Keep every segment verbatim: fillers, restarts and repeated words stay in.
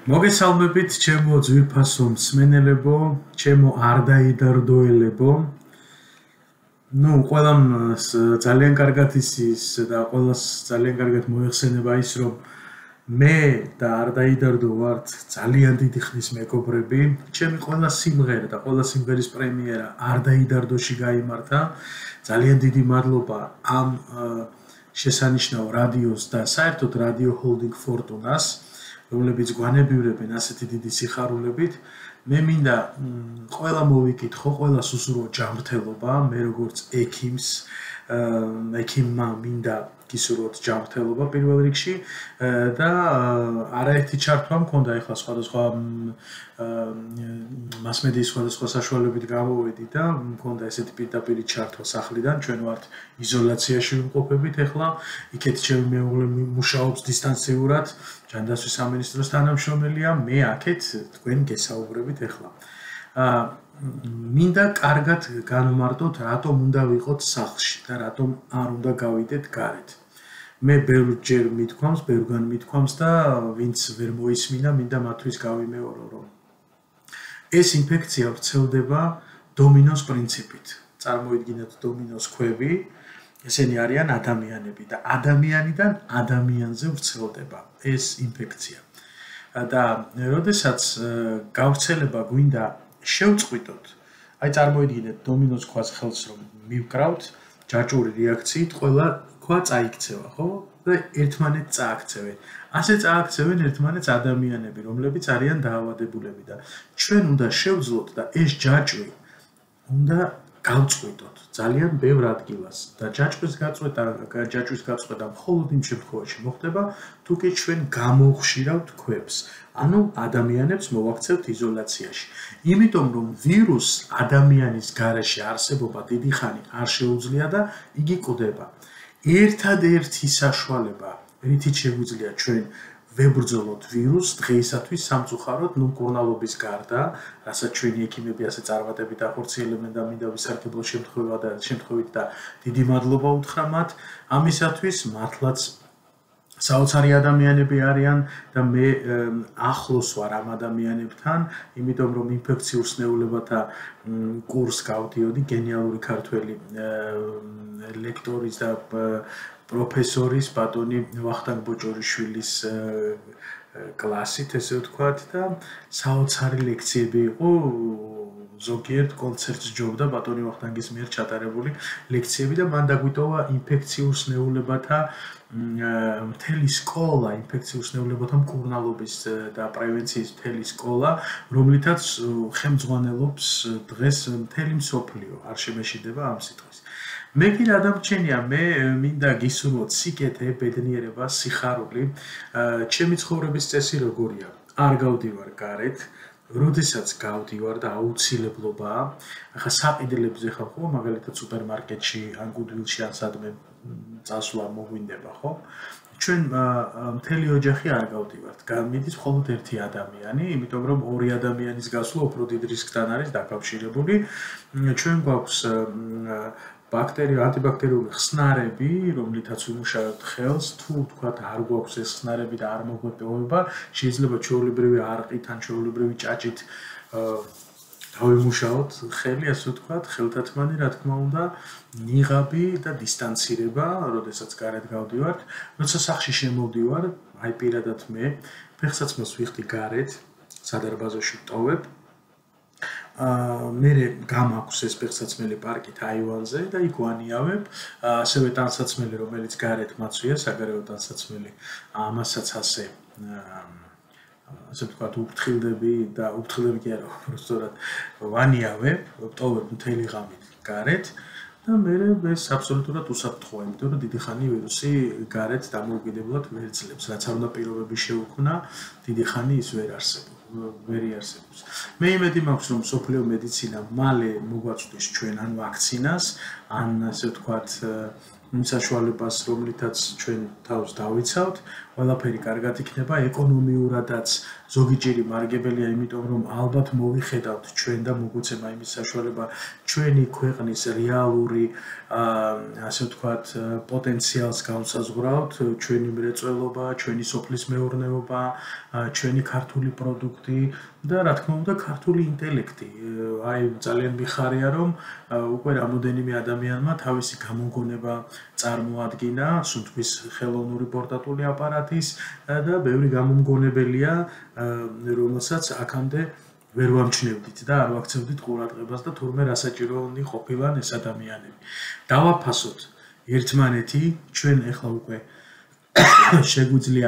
მოგესალმებით, ჩემო ძვირფასო მსმენელებო, ჩემო არ დაიდარდოელებო. ნუ ყველამ ძალიან კარგად იცის და ყველას ძალიან კარგად მოეხსენება ის, რომ მე და არ დაიდარდო ვართ ძალიან დიდი ხნის მეგობრები. ჩემი ყველა სიმღერა და ყველა სიმღერის პრემიერა არ დაიდარდოში გაიმართა. ძალიან დიდი მადლობა ამ შესანიშნავ რადიოს და საერთოდ რადიო ჰოლდინგ ფორტუნას, რომლებიც გვანებივრებენ ასეთი დიდი სიხარულებით. მე მინდა ყველა მოვიკითხო, ყველას უსურვო ჯანმრთელობა, მე როგორც ექიმს, ექიმმა მინდა გისურვოთ ჯანმრთელობა პირველ რიგში და არაერთი ჩართვა მქონდა ახლა სხვადასხვა მასმედიის სხვადასხვა საშუალებებით გამოვედი და მქონდა ესეთი პირდაპირ ჩართვა სახლიდან, ჩვენ ვართ იზოლაციაში ვიმყოფებით ახლა, იქეთ ჩემი მეუღლე მუშაობს დისტანციურად, ჯანდაცვის სამინისტროს თანამშრომელია, მე აქეთ თქვენ გესაუბრებით ახლა. მინდა კარგად განვმარტოთ, რატომ უნდა ვიყოთ სახლში და რატომ არ უნდა გავიდეთ გარეთ. მე ბევრჯერ მithქვამს, ბევრგან მithქვამს და ვინც ვერ მოისმინა, მინდა მათთვის გავიმეორო, რომ ეს ინფექცია ვრცელდება დომინოს პრინციპით. წარმოიდგინეთ დომინოს ქვევი, ესენი არიან ადამიანები და ადამიანიდან ადამიანზე ვრცელდება ეს ინფექცია. და როდესაც გავრცელება გვინდა შევწყვიტოთ, აი წარმოიდგინეთ დომინოს ქვას ხელს რომ მივკრავთ, ჯაჭვური რეაქციით ყველა ქვა წაიქცევა, ხო? და ერთმანეთს წააქცევენ. ასე წააქცევენ ერთმანეთს ადამიანები, რომლებიც არიან დაავადებულები და ჩვენ უნდა შევძლოთ და ეს ჯაჭვი უნდა გავწყვიტოთ ძალიან ბევრ ადგილას და ჯაჭვის გაწყვეტა, ჯაჭვის გაწყვეტა მხოლოდ იმ შემთხვევაში მოხდება, თუ კი ჩვენ გამოვხშირავთ ქვებს, ანუ ადამიანებს მოვაქცევთ იზოლაციაში. იმიტომ რომ ვირუსს ადამიანის გარეშე არსებობა დიდი ხანი არ შეუძლია და იგი კვდება. ერთადერთი საშუალება, რითიც შეგვიძლია ჩვენ ვებრძოლოთ ვირუსს დღეისათვის სამწუხაროდ ნუ მკურნალობის გარდა, რასაც ჩვენი ექიმები ასე წარმატებით ახორციელებენ და მინდა ვისარგებლო შემთხვევა და შემთხვევით და დიდი მადლობა უთხრა მათ, ამისათვის მართლაც საოცარი ადამიანები არიან და მე ახლოს ვარ ამ ადამიანებთან, იმიტომ რომ ინფექციურ სნეულებათა კურსს გავდიოდი, გენიალური ქართველი ლექტორის და პროფესორის ბატონი ვახტანგ ბოჭორიშვილის კლასით, ესე ვთქვათ და საოცარი ლექციები იყო, ზოგიერთ კონცერტს ჯობდა ბატონი ვახტანგის მიერ ჩატარებული ლექციები და მან დაგვიტოვა ინფექციურ სნეულებათა მთელი სკოლა, ინფექციურ სნეულებათა მკურნალობის და პრევენციის მთელი სკოლა, რომლითაც ხელმძღვანელობს დღეს მთელი მსოფლიო, არ შემეშიდება ამ სიტყვის. მე კი რა დამრჩენია, მე მინდა გისურვოთ სიკეთე, ბედნიერება, სიხარული. ჩემი ცხოვრების წესი როგორია? არ გავდივარ გარეთ, როდესაც გავდივარ და აუცილებლობაა, ახლა საყიდლებზე ხარ ხო, მაგალითად სუპერმარკეტში, ან გუდვილში, ან სადმე წასვლა მოგვინდება, ხო? ჩვენ მთელი ოჯახი არ გავდივართ, მიდის მხოლოდ ერთი ადამიანი, იმიტომ რომ ორი ადამიანის გასვლა უფრო დიდ რისკთან არის დაკავშირებული. ჩვენ გვაქვს ბაქტერია, ანტიბაქტერიული ხსნარები, რომლითაც ვიმუშავებთ ხელს, თუ თქვათ არ გვაქვს ეს ხსნარები და არ მოგვეპოვება, შეიძლება ჩვეულებრივი არყით ან ჩვეულებრივი ჭაჭით დავიმუშაოთ ხელი, ასე ვთქვათ, ხელთათმანი, რა თქმა უნდა, ნიღაბი და დისტანცირება, როდესაც გარეთ გავდივართ, როცა სახლში შემოვდივარ, აი პირადად მე, ფეხსაცმელს ვიხდი გარეთ, სადარბაზოში ვტოვებ. მე გამაქვს ეს ფეხსაცმელი პარკით აივანზე და იქ ვანიავებ, ასევე ტანსაცმელი, რომელიც გარეთ მაცვია, საგარეო ტანსაცმელი, ამასაც ასე ასე ვთქვათ, უფრთხილდები და უფრთხილდები კი არა, უბრალოდ ვანიავებ, ვტოვებ მთელი ღამით გარეთ და მე ეს აბსოლუტურად უსაფრთხოა, იმიტომ რომ დიდი ხანი ვირუსი გარეთ დამოუკიდებლად ვერ ძლებს, რაც არ უნდა პირობები შეუქმნა, დიდი ხანი ის ვერ არსებობს. ვერ იარსებობს. მე იმედი მაქვს, რომ მსოფლიო მედიცინა მალე მოგვაწვდის ჩვენ ან ვაქცინას, ან ასე ვთქვათ, საშუალებას, რომლითაც ჩვენ თავს დავიცავთ, ყველაფერი კარგად იქნება, ეკონომიურადაც ზოგი ჭირი მარგებელია, იმიტომ რომ ალბათ მოვიხედავთ ჩვენ და მოგუცემა იმის საშუალება ჩვენი ქვეყნის რეალური, ასე ვთქვათ, პოტენციალს განსაზღვრავთ, ჩვენი მრეწველობა, ჩვენი სოფლის მეურნეობა, ჩვენი ქართული პროდუქტი და რა თქმა უნდა ქართული ინტელექტი. აი ძალიან მიხარია რომ უკვე რამოდენიმე ადამიანმა თავისი გამოგონება წარმოადგინა სუნთქვის ხელოვნური პორტატული აპარატის და ბევრი გამომგონებელია, რომელსაც აქამდე ვერ ვამჩნევდით და არ ვაქცევდით ყურადღებას და თურმე რასაჭიროებდი ყოფილან ეს ადამიანები. დავაფასოთ ერთმანეთი, ჩვენ ახლა უკვე შეგვიძლია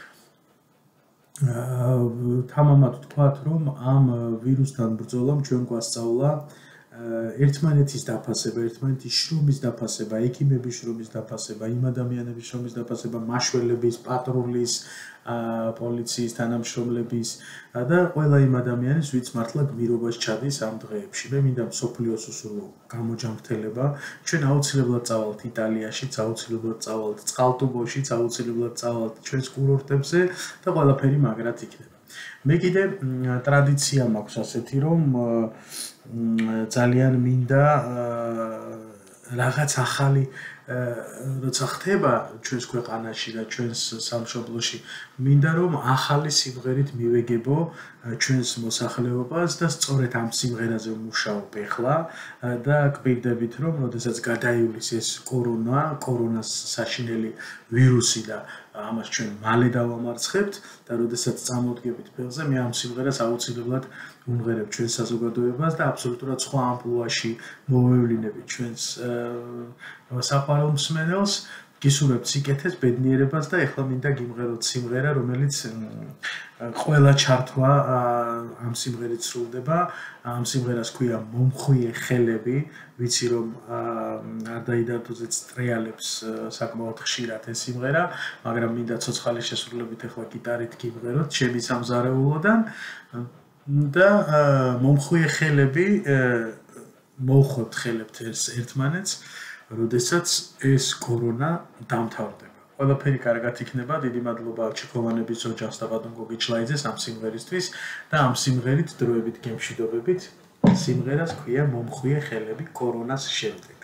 თამამად ვთქვათ, რომ ამ ვირუსთან ბრძოლამ ჩვენ გვასწავლა ერთმანეთის დაფასება, ერთმანეთის შრომის დაფასება, ექიმების შრომის დაფასება, იმ ადამიანების შრომის დაფასება, მაშველების, პატრულის, პოლიციის თანამშრომლების და ყველა იმ ადამიანის, ვინც მართლა გმირობას ჩადის ამ დღეებში. მე მინდა მსოფლიოს უსურვო გამოჯანმრთელება, ჩვენ აუცილებლად წავალთ იტალიაში, აუცილებლად წავალთ წყალტუბოშიც, აუცილებლად წავალთ ჩვენს კურორტებზე და ყველაფერი მაგრად იქნება. მე კიდე ტრადიცია მაქვს ასეთი, რომ ძალიან მინდა რაღაც ახალი როცა ხდება ჩვენს ქვეყანაში და ჩვენს სამშობლოში, მინდა რომ ახალი სიმღერით მივეგებო ჩვენს მოსახლეობას და სწორედ ამ სიმღერაზე ვმუშაობ ახლა და გვირდებით რომ როდესაც გადაივლის ეს კორონა, კორონას საშინელი ვირუსი და ამას ჩვენ მალე დავამარცხებთ და როდესაც წამოდგებით ფეხზე, მე ამ სიმღერას აუცილებლად ვუმღერებ ჩვენს საზოგადოებას და აბსოლუტურად სხვა ამპლუაში მოვევლინებით ჩვენს საყვარელ მსმენელს, გისურვებთ სიკეთეს, ბედნიერებას და ეხლა მინდა გიმღეროთ სიმღერა, რომელიც ყველა ჩართვა ამ სიმღერით სრულდება. ამ სიმღერას ქვია მომხვიე ხელები, ვიცი რომ არ დაიდარდოზე ტრიალებს საკმაოდ ხშირად ეს სიმღერა, მაგრამ მინდა ცოცხალი შესრულებით ეხლა გიტარით გიმღეროთ ჩემი სამზარეულოდან და მომხვიე ხელები მოვხვებთ ხელებთ ერთმანეთს, როდესაც ეს კორონა დამთავრდება. ყველაფერი კარგად იქნება, დიდი მადლობა ჩიქოვანების ოჯახს და ბატონ გოგი ჩლაიძეს ამ სიმღერისთვის და ამ სიმღერით დროებით გემშვიდობებით. სიმღერას ქვია მომხვიე ხელები კორონას შემდეგ.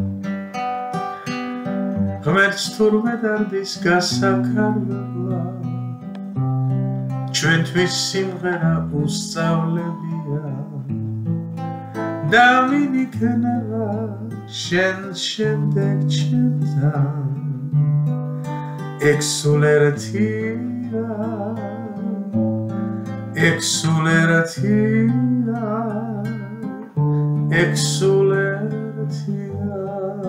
ღმერთს თურმე დარდის გასაქარვებლა, ჩვენთვის სიმღერა უსწავლებია და ვინ იქნება შენ შემდეგ ჩემთან ექსულერტია ექსულერტია ექსულერტია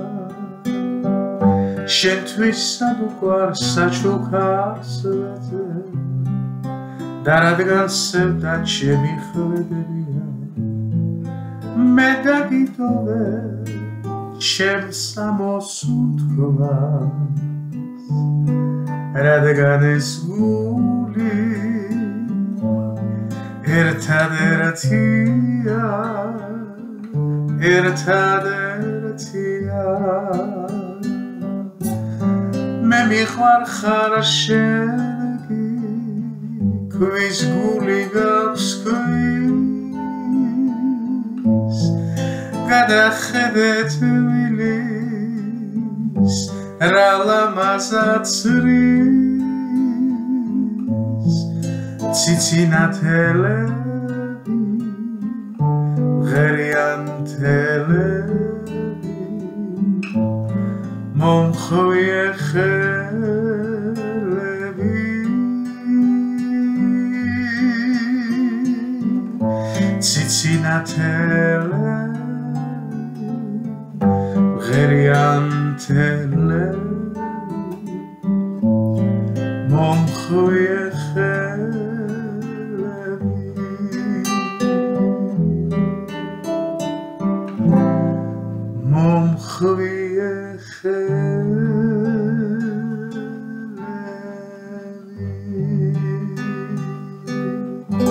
შენთვის სადუკვარ საჩუქარს ვეძებ და რადგან სევდა ჩემი ხვედრია მე დაგიტოვე ჩემს ამოსუნთქვას რადგან ეს გული ერთადერთია ერთადერთია მე მიყვარხარ შენი ქვის გული გავსქვის გადახედეთ ვილის რა ლამაზაცრის ციცინათელები ღერიანთელები მომხვიე ხელები ციცინათელები ღერიანთელები მომხვიე ხელები მომხვიე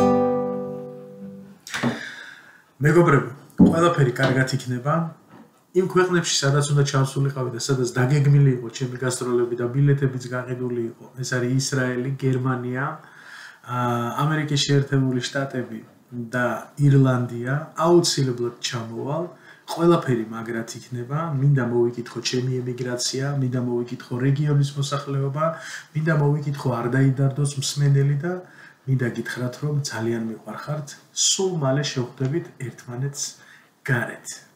მეგობრებო, ყველაფერი კარგად იქნება. იმ ქვეყნებში, სადაც უნდა ჩავსულიყავი და სადაც დაგეგმილი იყო ჩემი გასტროლები და ბილეთებიც გაყიდული იყო, ეს არის ისრაელი, გერმანია, ამერიკის შეერთებული შტატები და ირლანდია, აუცილებლად ჩამოვალ. ყველაფერი მაგრად იქნება, მინდა მოვიკითხო ჩემი ემიგრაცია, მინდა მოვიკითხო რეგიონის მოსახლეობა, მინდა მოვიკითხო არ დაიდარდოს მსმენელი და მინდა გითხრათ, რომ ძალიან მიყვარხართ, სულ მალე შევხვდებით ერთმანეთს გარეთ.